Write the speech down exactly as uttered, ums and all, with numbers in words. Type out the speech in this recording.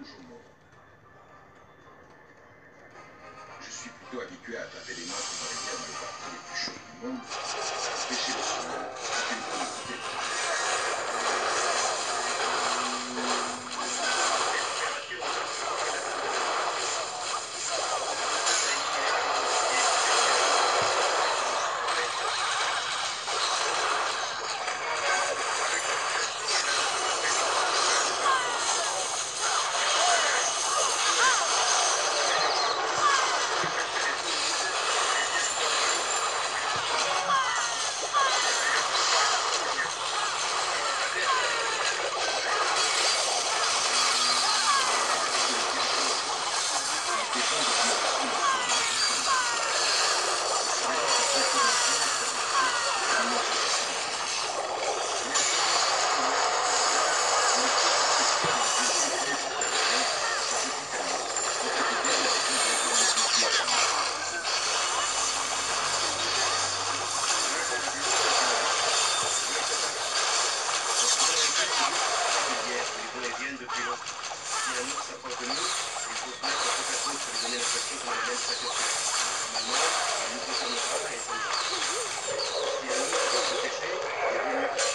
toujours mort. Je suis plutôt habitué à attraper des monstres dans les guerres dans les parties les plus chaudes du monde. Pêcher le soleil, c'est une commodité. Normalement, ça ne nous concernera pas et ça nous... Si un autre veut se cacher, il vaut mieux